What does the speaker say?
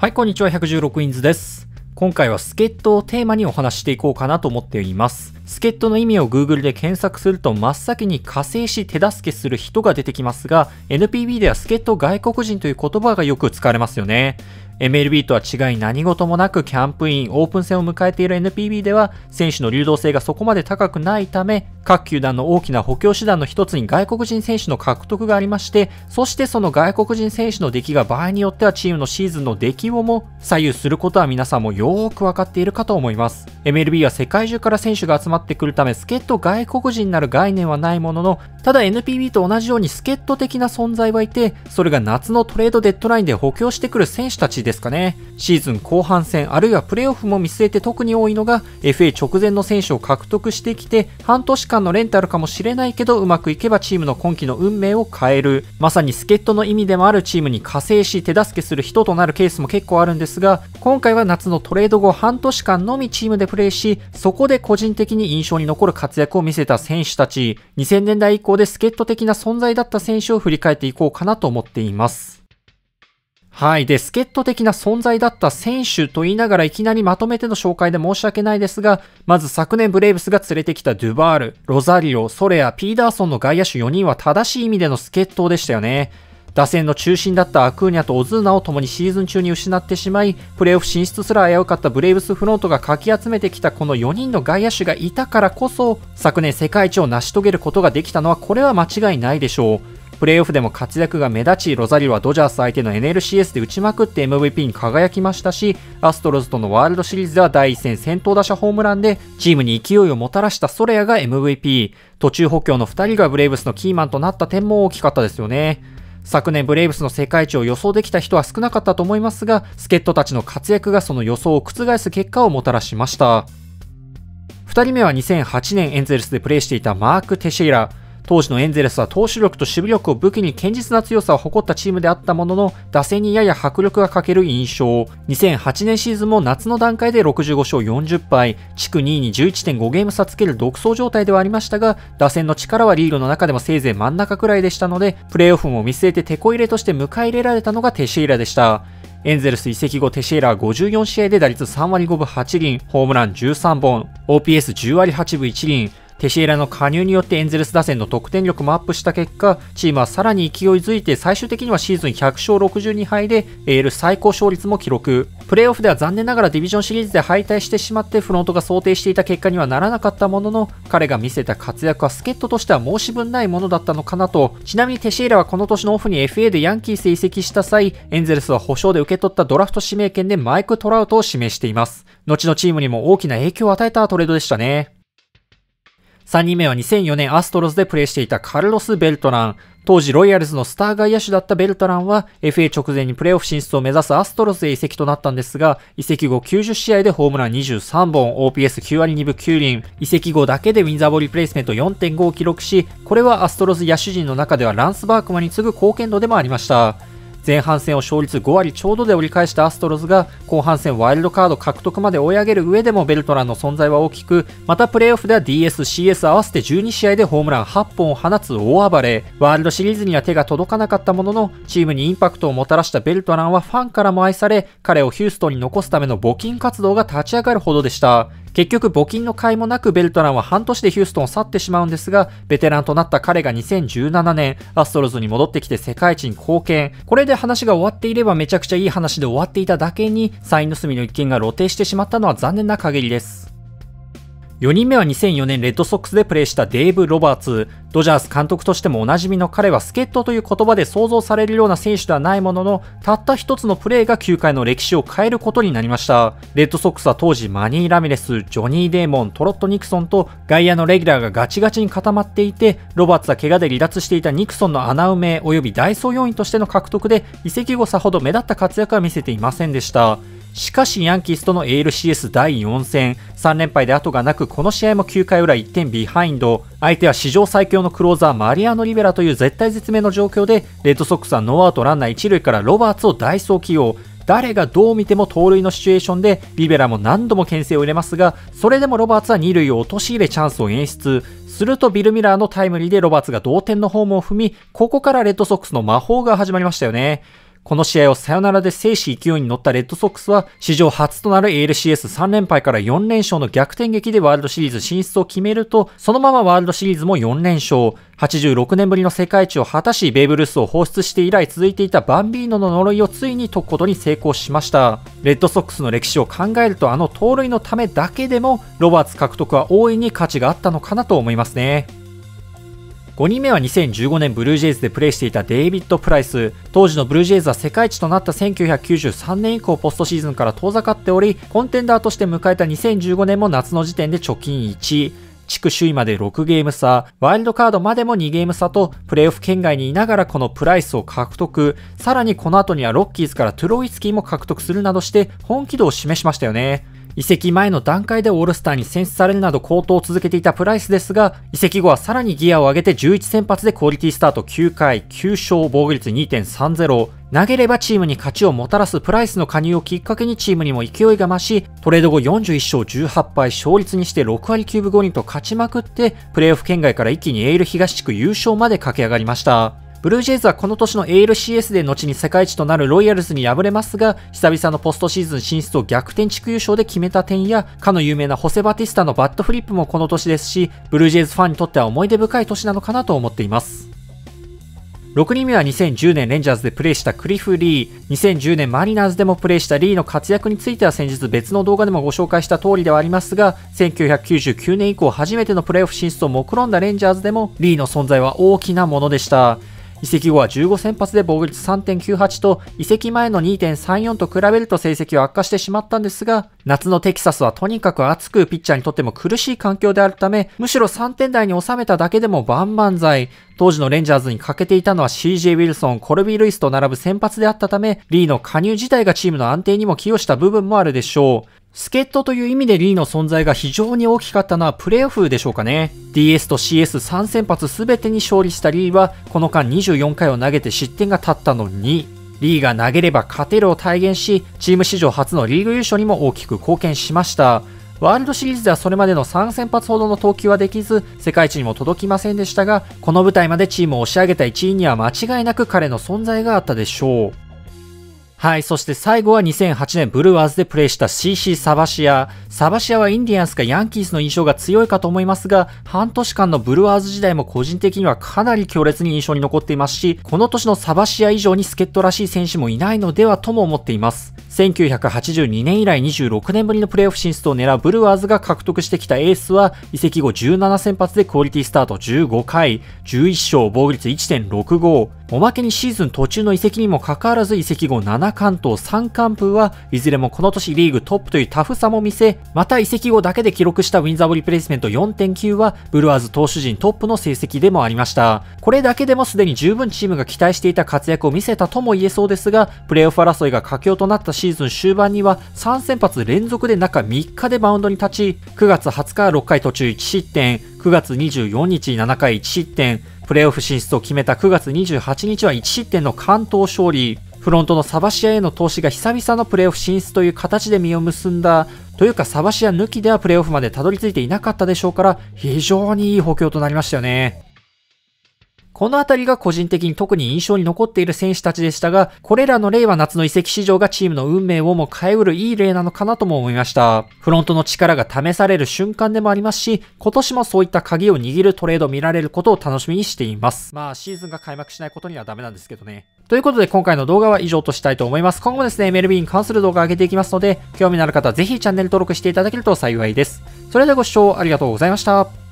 はい、こんにちは。116インズです。今回は助っ人をテーマにお話していこうかなと思っています。助っ人の意味を Google で検索すると真っ先に加勢し手助けする人が出てきますが、NPB では助っ人外国人という言葉がよく使われますよね。MLB とは違い何事もなくキャンプイン、オープン戦を迎えている NPB では選手の流動性がそこまで高くないため、各球団の大きな補強手段の一つに外国人選手の獲得がありまして、そしてその外国人選手の出来が場合によってはチームのシーズンの出来をも左右することは皆さんもよーくわかっているかと思います。MLB は世界中から選手が集まってくるため助っ人外国人になる概念はないものの、ただ NPB と同じように助っ人的な存在はいて、それが夏のトレードデッドラインで補強してくる選手たちですかね。シーズン後半戦あるいはプレーオフも見据えて特に多いのが FA 直前の選手を獲得してきて半年間のレンタルかもしれないけどうまくいけばチームの今季の運命を変える、まさに助っ人の意味でもあるチームに加勢し手助けする人となるケースも結構あるんですが、今回は夏のトレード後半年間のみチームでプレーし、そこで個人的に印象に残る活躍を見せた選手たち、2000年代以降で助っ人的な存在だった選手を振り返っていこうかなと思っています。はい。で、助っ人的な存在だった選手と言いながらいきなりまとめての紹介で申し訳ないですが、まず昨年ブレイブスが連れてきたドゥバール、ロザリオ、ソレア、ピーダーソンの外野手4人は正しい意味での助っ人でしたよね。打線の中心だったアクーニャとオズーナを共にシーズン中に失ってしまい、プレーオフ進出すら危うかったブレイブスフロントがかき集めてきたこの4人の外野手がいたからこそ、昨年世界一を成し遂げることができたのはこれは間違いないでしょう。プレーオフでも活躍が目立ち、ロザリオはドジャース相手の NLCS で打ちまくって MVP に輝きましたし、アストロズとのワールドシリーズでは第1戦先頭打者ホームランでチームに勢いをもたらしたソレアが MVP、途中補強の2人がブレイブスのキーマンとなった点も大きかったですよね。昨年ブレイブスの世界一を予想できた人は少なかったと思いますが、助っ人たちの活躍がその予想を覆す結果をもたらしました。2人目は2008年エンゼルスでプレーしていたマーク・テシェイラ。当時のエンゼルスは投手力と守備力を武器に堅実な強さを誇ったチームであったものの、打線にやや迫力が欠ける印象。2008年シーズンも夏の段階で65勝40敗、地区2位に 11.5 ゲーム差つける独走状態ではありましたが、打線の力はリーグの中でもせいぜい真ん中くらいでしたので、プレーオフも見据えてテコ入れとして迎え入れられたのがテシェイラでした。エンゼルス移籍後テシェイラは54試合で打率3割5分8厘、ホームラン13本、OPS10 割8分1厘、テシェイラの加入によってエンゼルス打線の得点力もアップした結果、チームはさらに勢いづいて最終的にはシーズン100勝62敗で AL 最高勝率も記録。プレーオフでは残念ながらディビジョンシリーズで敗退してしまってフロントが想定していた結果にはならなかったものの、彼が見せた活躍は助っ人としては申し分ないものだったのかなと。ちなみにテシェイラはこの年のオフに FA でヤンキースへ移籍した際、エンゼルスは保証で受け取ったドラフト指名権でマイク・トラウトを指名しています。後のチームにも大きな影響を与えたトレードでしたね。3人目は2004年アストロズでプレーしていたカルロス・ベルトラン。当時ロイヤルズのスター外野手だったベルトランは FA 直前にプレーオフ進出を目指すアストロズへ移籍となったんですが、移籍後90試合でホームラン23本、OPS9 割2分9厘、移籍後だけでウィンザーボリープレイスメント 4.5 を記録し、これはアストロズ野手陣の中ではランス・バークマンに次ぐ貢献度でもありました。前半戦を勝率5割ちょうどで折り返したアストロズが後半戦ワイルドカード獲得まで追い上げる上でもベルトランの存在は大きく、またプレーオフでは DS、CS 合わせて12試合でホームラン8本を放つ大暴れ。ワールドシリーズには手が届かなかったものの、チームにインパクトをもたらしたベルトランはファンからも愛され、彼をヒューストンに残すための募金活動が立ち上がるほどでした。結局募金の甲斐もなくベルトランは半年でヒューストンを去ってしまうんですが、ベテランとなった彼が2017年アストロズに戻ってきて世界一に貢献。これで話が終わっていればめちゃくちゃいい話で終わっていただけに、サイン盗みの一件が露呈してしまったのは残念な限りです。4人目は2004年レッドソックスでプレーしたデーブ・ロバーツ。ドジャース監督としてもおなじみの彼は助っ人という言葉で想像されるような選手ではないものの、たった一つのプレーが球界の歴史を変えることになりました。レッドソックスは当時マニー・ラミレス、ジョニー・デーモン、トロット・ニクソンと外野のレギュラーがガチガチに固まっていて、ロバーツは怪我で離脱していたニクソンの穴埋め及びダイソー要員としての獲得で移籍後さほど目立った活躍は見せていませんでした。しかしヤンキースとの ALCS 第4戦、3連敗で後がなくこの試合も9回裏1点ビハインド。相手は史上最強のクローザーマリアーノ・リベラという絶対絶命の状況で、レッドソックスはノーアウトランナー1塁からロバーツを代走起用。誰がどう見ても盗塁のシチュエーションでリベラも何度も牽制を入れますが、それでもロバーツは2塁を陥れチャンスを演出。するとビル・ミラーのタイムリーでロバーツが同点のホームを踏み、ここからレッドソックスの魔法が始まりましたよね。 この試合をサヨナラで制し勢いに乗ったレッドソックスは史上初となる ALCS3 連敗から4連勝の逆転劇でワールドシリーズ進出を決めると、そのままワールドシリーズも4連勝。86年ぶりの世界一を果たし、ベーブ・ルースを放出して以来続いていたバンビーノの呪いをついに解くことに成功しました。レッドソックスの歴史を考えると、あの盗塁のためだけでもロバーツ獲得は大いに価値があったのかなと思いますね。5人目は2015年ブルージェイズでプレーしていたデイビッド・プライス。当時のブルージェイズは世界一となった1993年以降ポストシーズンから遠ざかっており、コンテンダーとして迎えた2015年も夏の時点で貯金1。地区首位まで6ゲーム差、ワイルドカードまでも2ゲーム差と、プレーオフ圏外にいながらこのプライスを獲得。さらにこの後にはロッキーズからトゥロイツキーも獲得するなどして本気度を示しましたよね。移籍前の段階でオールスターに選出されるなど好投を続けていたプライスですが、移籍後はさらにギアを上げて11先発でクオリティスタート9回、9勝、防御率 2.30。投げればチームに勝ちをもたらすプライスの加入をきっかけにチームにも勢いが増し、トレード後41勝18敗、勝率にして6割9分5厘と勝ちまくって、プレーオフ圏外から一気にエール東地区優勝まで駆け上がりました。ブルージェイズはこの年の ALCS で後に世界一となるロイヤルズに敗れますが、久々のポストシーズン進出を逆転地区優勝で決めた点や、かの有名なホセ・バティスタのバットフリップもこの年ですし、ブルージェイズファンにとっては思い出深い年なのかなと思っています。6人目は2010年レンジャーズでプレーしたクリフ・リー。2010年マリナーズでもプレーしたリーの活躍については先日別の動画でもご紹介した通りではありますが、1999年以降初めてのプレーオフ進出を目論んだレンジャーズでもリーの存在は大きなものでした。移籍後は15先発で防御率 3.98 と移籍前の 2.34 と比べると成績は悪化してしまったんですが、夏のテキサスはとにかく暑くピッチャーにとっても苦しい環境であるため、むしろ3点台に収めただけでも万々歳。当時のレンジャーズに欠けていたのは CJ ウィルソン、コルビー・ルイスと並ぶ先発であったため、リーの加入自体がチームの安定にも寄与した部分もあるでしょう。助っ人という意味でリーの存在が非常に大きかったのはプレーオフでしょうかね。DS と CS3 先発全てに勝利したリーは、この間24回を投げて失点がたったの2。リーが投げれば勝てるを体現し、チーム史上初のリーグ優勝にも大きく貢献しました。ワールドシリーズではそれまでの3先発ほどの投球はできず、世界一にも届きませんでしたが、この舞台までチームを押し上げた一員には間違いなく彼の存在があったでしょう。はい、そして最後は2008年ブルワーズでプレーした CC サバシア。サバシアはインディアンスかヤンキースの印象が強いかと思いますが、半年間のブルワーズ時代も個人的にはかなり強烈に印象に残っていますし、この年のサバシア以上に助っ人らしい選手もいないのではとも思っています。1982年以来26年ぶりのプレーオフ進出を狙うブルワーズが獲得してきたエースは、移籍後17先発でクオリティスタート15回、11勝、防御率 1.65。おまけにシーズン途中の移籍にもかかわらず移籍後7完投3完封はいずれもこの年リーグトップというタフさも見せ、また移籍後だけで記録したウィンザーブリプレイスメント 4.9 はブルワーズ投手陣トップの成績でもありました。これだけでもすでに十分チームが期待していた活躍を見せたとも言えそうですが、プレーオフ争いが佳境となったシーズン終盤には3先発連続で中3日でマウンドに立ち、9月20日6回途中1失点、9月24日7回1失点、プレーオフ進出を決めた9月28日は1失点の完投勝利。フロントのサバシアへの投資が久々のプレーオフ進出という形で実を結んだ。というかサバシア抜きではプレーオフまでたどり着いていなかったでしょうから、非常にいい補強となりましたよね。このあたりが個人的に特に印象に残っている選手たちでしたが、これらの例は夏の移籍市場がチームの運命をも変えうるいい例なのかなとも思いました。フロントの力が試される瞬間でもありますし、今年もそういった鍵を握るトレードを見られることを楽しみにしています。まあシーズンが開幕しないことにはダメなんですけどね。ということで今回の動画は以上としたいと思います。今後もですね、MLB に関する動画を上げていきますので、興味のある方はぜひチャンネル登録していただけると幸いです。それではご視聴ありがとうございました。